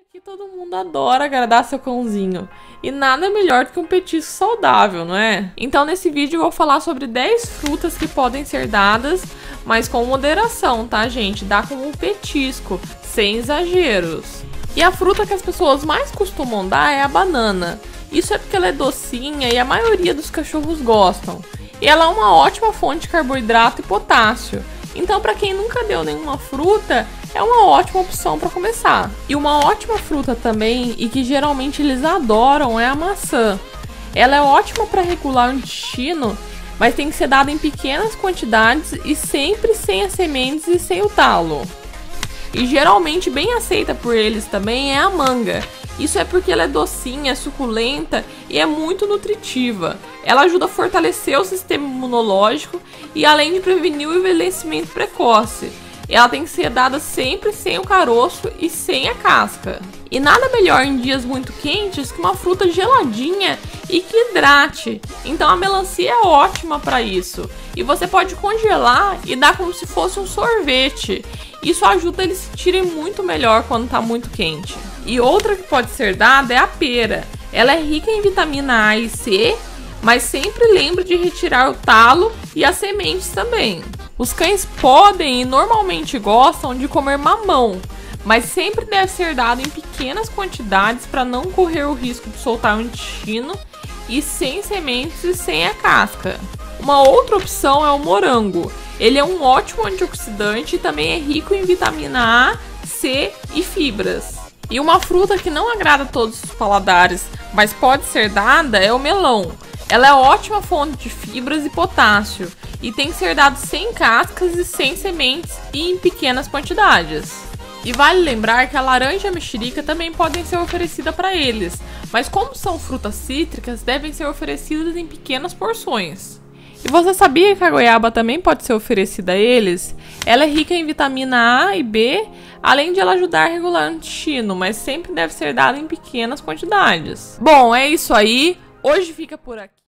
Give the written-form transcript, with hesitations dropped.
que todo mundo adora agradar seu cãozinho. E nada melhor do que um petisco saudável, não é? Então nesse vídeo eu vou falar sobre 10 frutas que podem ser dadas, mas com moderação, tá, gente? Dá como um petisco, sem exageros. E a fruta que as pessoas mais costumam dar é a banana. Isso é porque ela é docinha e a maioria dos cachorros gostam. E ela é uma ótima fonte de carboidrato e potássio. Então, para quem nunca deu nenhuma fruta, é uma ótima opção para começar. E uma ótima fruta também, e que geralmente eles adoram, é a maçã. Ela é ótima para regular o intestino, mas tem que ser dada em pequenas quantidades e sempre sem as sementes e sem o talo. E geralmente bem aceita por eles também é a manga. Isso é porque ela é docinha, suculenta e é muito nutritiva. Ela ajuda a fortalecer o sistema imunológico e além de prevenir o envelhecimento precoce. Ela tem que ser dada sempre sem o caroço e sem a casca. E nada melhor em dias muito quentes que uma fruta geladinha e que hidrate. Então a melancia é ótima para isso. E você pode congelar e dar como se fosse um sorvete. Isso ajuda eles se sentirem muito melhor quando está muito quente. E outra que pode ser dada é a pera. Ela é rica em vitamina A e C, mas sempre lembre de retirar o talo e as sementes também. Os cães podem e normalmente gostam de comer mamão, mas sempre deve ser dado em pequenas quantidades para não correr o risco de soltar o intestino e sem sementes e sem a casca. Uma outra opção é o morango. Ele é um ótimo antioxidante e também é rico em vitamina A, C e fibras. E uma fruta que não agrada a todos os paladares, mas pode ser dada, é o melão. Ela é ótima fonte de fibras e potássio e tem que ser dado sem cascas e sem sementes e em pequenas quantidades. E vale lembrar que a laranja e a mexerica também podem ser oferecidas para eles, mas como são frutas cítricas, devem ser oferecidas em pequenas porções. E você sabia que a goiaba também pode ser oferecida a eles? Ela é rica em vitamina A e B, além de ela ajudar a regular o intestino, mas sempre deve ser dada em pequenas quantidades. Bom, é isso aí. Hoje fica por aqui.